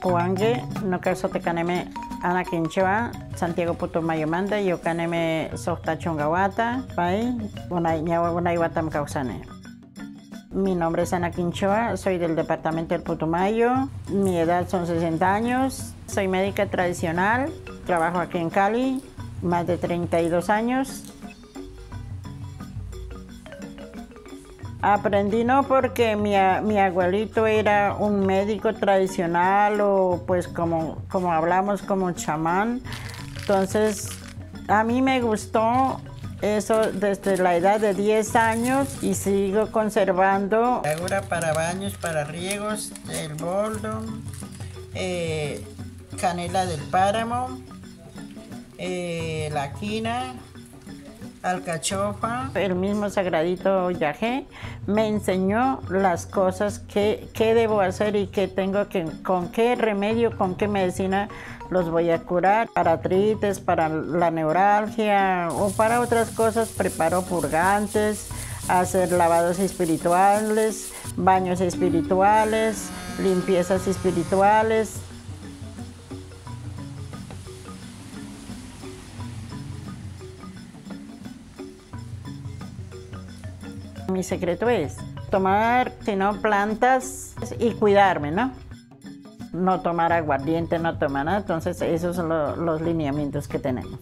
Puangue, no caso te caneme Ana Quinchoa, Santiago Putumayo manda, yo caneme Sota Chongawata, Pai, una Iwatam Causane. Mi nombre es Ana Quinchoa, soy del departamento del Putumayo, mi edad son 60 años, soy médica tradicional, trabajo aquí en Cali, más de 32 años. Aprendí no porque mi abuelito era un médico tradicional o pues como hablamos como un chamán. Entonces a mí me gustó eso desde la edad de 10 años y sigo conservando. Ahora para baños, para riegos, el boldo, canela del páramo, la quina, alcachofa. El mismo Sagradito Yagé me enseñó las cosas que debo hacer y que tengo que, con qué remedio, con qué medicina los voy a curar. Para artritis, para la neuralgia o para otras cosas preparo purgantes, hacer lavados espirituales, baños espirituales, limpiezas espirituales. Mi secreto es tomar, sino plantas y cuidarme, ¿no? No tomar aguardiente, no tomar nada. Entonces esos son los lineamientos que tenemos.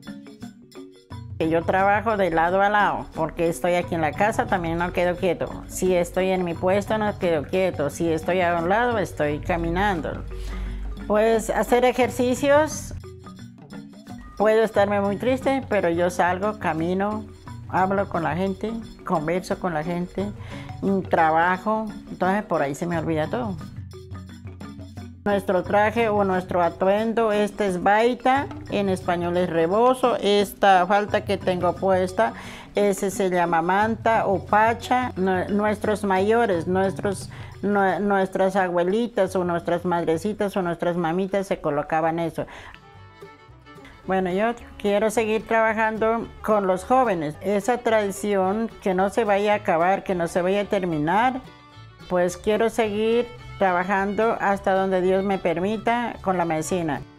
Yo trabajo de lado a lado, porque estoy aquí en la casa, también no quedo quieto. Si estoy en mi puesto, no quedo quieto. Si estoy a un lado, estoy caminando. Pues hacer ejercicios, puedo estarme muy triste, pero yo salgo, camino, hablo con la gente, converso con la gente, trabajo, entonces por ahí se me olvida todo. Nuestro traje o nuestro atuendo, este es baita, en español es rebozo, esta falda que tengo puesta, ese se llama manta o pacha. Nuestros mayores, nuestras abuelitas o nuestras madrecitas o nuestras mamitas se colocaban eso. Bueno, yo quiero seguir trabajando con los jóvenes. Esa tradición que no se vaya a acabar, que no se vaya a terminar, pues quiero seguir trabajando hasta donde Dios me permita con la medicina.